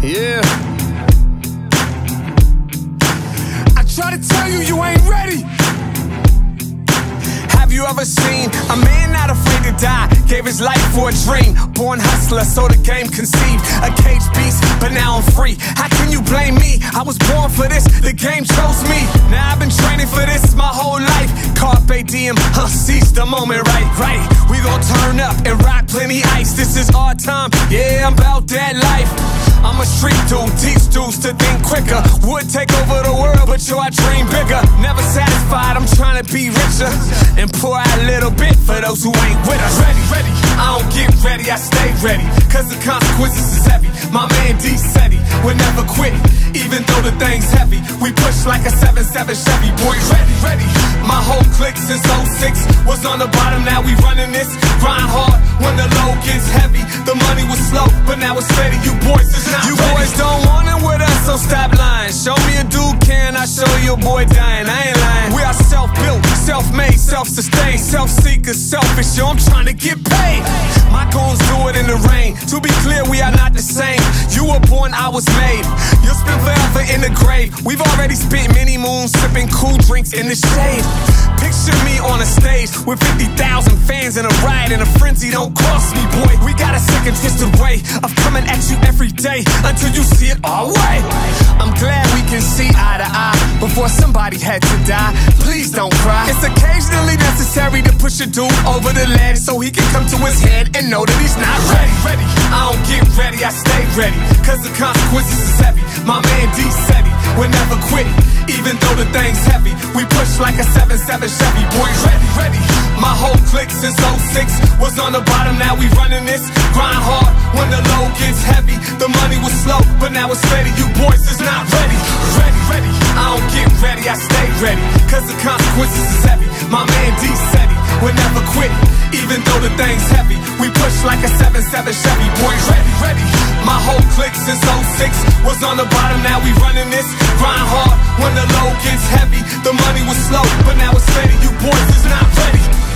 Yeah. I try to tell you, you ain't ready. Have you ever seen a man not afraid to die? Gave his life for a dream. Born hustler, so the game conceived. A cage beast, but now I'm free. How can you blame me? I was born for this, the game chose me. Now I've been training for this my whole life. Carpe diem, seize the moment, right. We gon' turn up and rock plenty ice. This is our time, yeah, I'm about that life. I'm a street dude, teach dudes to think quicker. Would take over the world, but yo, I dream bigger. Never satisfied, I'm trying to be richer. And pour out a little bit for those who ain't with us. Ready, I don't get ready, I stay ready. Cause the consequences is heavy. My man D said he would never quit, even though the thing's heavy. We push like a 7-7 Chevy, boy, ready. My whole clique since 06 was on the bottom, now we running this. Grind hard when the load gets heavy. The money was slow, but now it's steady. You boys is not You ready. Boys don't want it with us, so stop lying. Show me a dude can, I show you a boy dying. I ain't lying. We are self-built, self-made, self-sustained, self-seekers, selfish, yo, I'm trying to get paid. My goons do it in the rain. To be clear, we are not the same. You were born, I was made. You'll spend forever in the grave. We've already spent many moons sipping cool drinks in the shade. Picture me on a stage with 50,000 fans in a riot, and a frenzy don't cross me, boy. We got a sick and twisted way of coming at you every day until you see it our way. I'm glad we can see eye to eye before somebody had to die. Please don't cry. It's occasionally necessary to push a dude over the ledge so he can come to his head and know that he's not ready. I don't get ready, I stay ready. Cause the consequences is heavy. My man D said he would never quit, even though the thing's heavy. We push like a 7-7 Chevy, boy, ready. My whole clique since 06 was on the bottom, now we running this. Grind hard when the load gets heavy. The money was slow, but now it's steady. You boys is not ready. I don't get ready, I stay ready. Cause the consequences is heavy. My man D said he would never quit, even though the thing's heavy. We push like a 7-7 Chevy, boy, ready. My whole clique since 06 was on the bottom, now we running this. Grind hard when the load gets heavy. The money was slow, but now it's steady. You boys is not ready.